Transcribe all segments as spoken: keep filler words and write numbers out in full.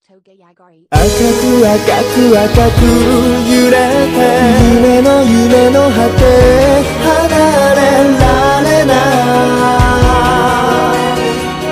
赤く赤く赤く揺れて夢の夢の果て離れられない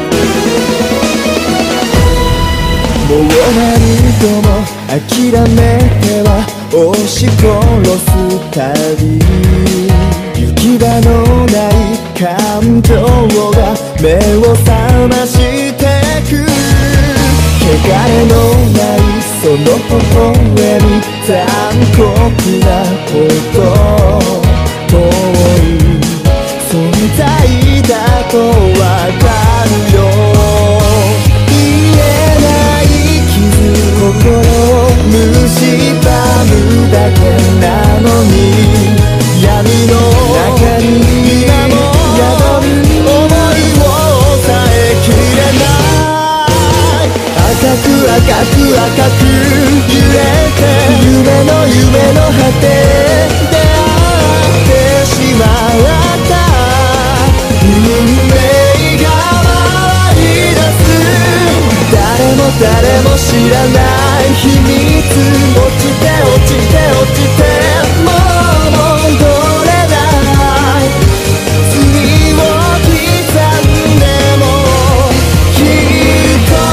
もう何度も諦めては押し殺す旅行き場のない感情が目を覚ましてく汚れのないその微笑み残酷なほど遠い存在だとわかるよ言えない傷心を蝕むだけなのに闇の中に今も宿る想いを抑えきれない赤く赤く赤く揺れて夢の夢の果て出会ってしまった運命が回り出す誰も誰も知らない秘密落ちて落ちて落ちてもう戻れない罪を刻んでもきっと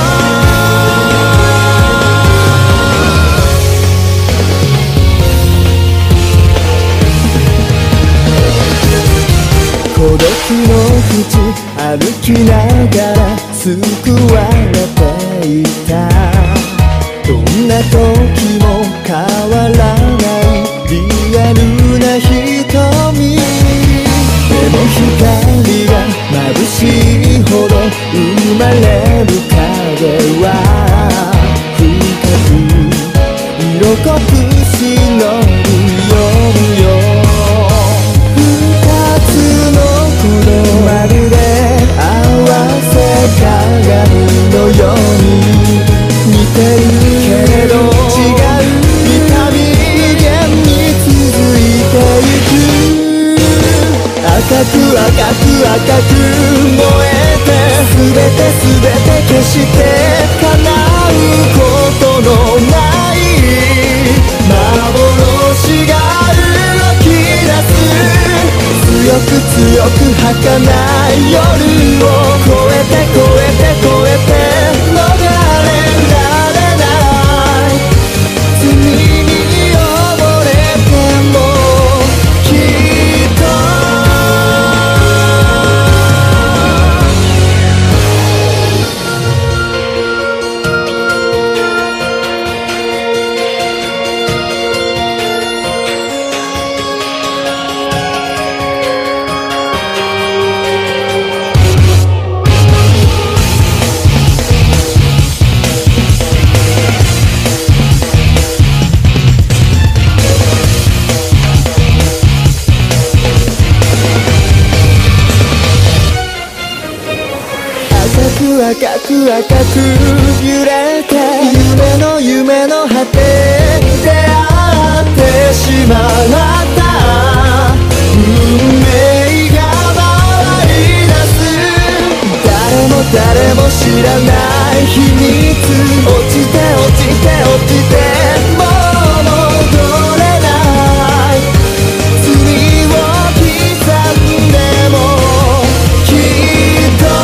孤独の淵歩きながら救われていたどんな時も変わらないリアルな瞳でも光が眩しいほど生まれる影は深く色濃く忍び寄るよまるで合わせ鏡のように似てるけれど違う痛み源に続いてゆく赤く赤く赤く燃えて全て全て消して叶うことのない幻が動き出す強く強く儚い夜を越えて越えて越えて逃れられない罪に溺れてもきっと赤く赤く揺れて夢の夢の果て出会ってしまった運命が回り出す誰も誰も知らない秘密落ちて落ちて落ちてもう戻れない罪を刻んでもきっと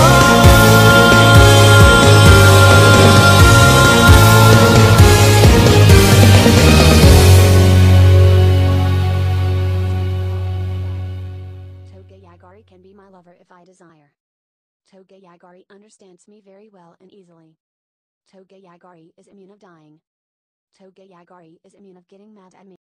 Yagari can be my lover if I desire. Toga Yagari understands me very well and easily. Toga Yagari is immune of dying. Toga Yagari is immune of getting mad at me.